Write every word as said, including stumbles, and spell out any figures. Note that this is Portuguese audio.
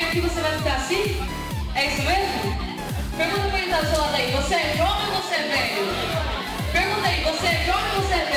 aqui você vai ficar assim? É isso mesmo? Pergunta pra ele que tá do seu lado aí, você é jovem ou você é velho? Pergunta aí, você é jovem ou você é